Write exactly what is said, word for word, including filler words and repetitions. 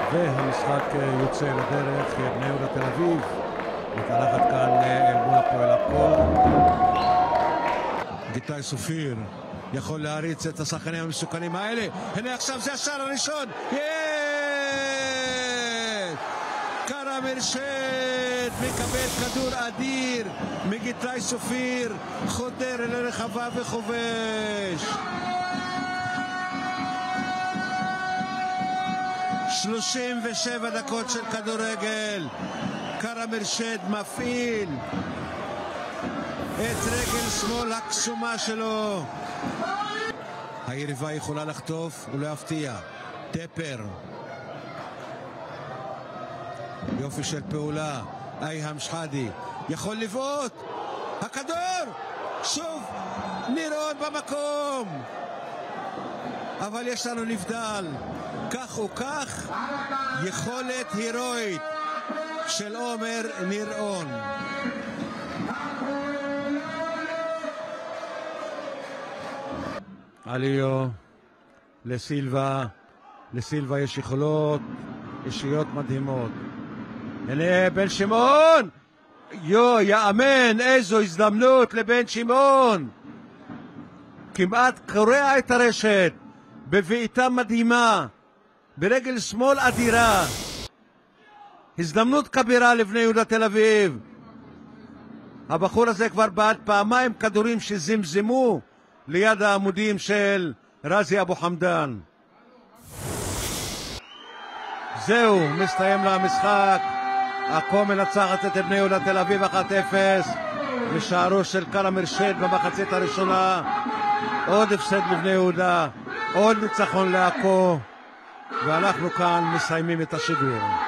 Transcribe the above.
והמשחק יוצא לדרך. בני יהודה תל אביב מתארחת כאן אל מול הפועל עכו. גיטאי סופיר יכול להריץ את השחקנים המסוכנים האלה. הנה עכשיו זה השער הראשון. יש! קרם ארשד מקבל כדור אדיר מגיטאי סופיר, חודר אל הרחבה וכובש. שלושים ושבע דקות של כדורגל. קרם ארשד מפעיל את רגל שמאל הקסומה שלו. היריבה יכולה לחטוף ולהפתיע. טפר, יופי של פעולה. אייהם שחאדי יכול לבעוט, הכדור שוב נירון במקום, אבל יש לנו נבדל. כך וכך יכולת הירואית של עומר נירון. עליו לסילבה, לסילבה יש יכולות אישיות מדהימות. הנה בן שמעון, יו יאמן, איזו הזדמנות לבן שמעון, כמעט קורע את הרשת בבעיטה מדהימה ברגל שמאל אדירה. הזדמנות כבירה לבני יהודה תל אביב. הבחור הזה כבר בעט פעמיים כדורים שזמזמו ליד העמודים של רזי אבו חמדן. זהו, מסתיים לה המשחק. עכו מנצחת את בני יהודה תל אביב אחת אפס בשערו של קרם ארשד במחצית הראשונה. עוד הפסד לבני יהודה, עוד ניצחון לעכו, ואנחנו כאן מסיימים את השידור.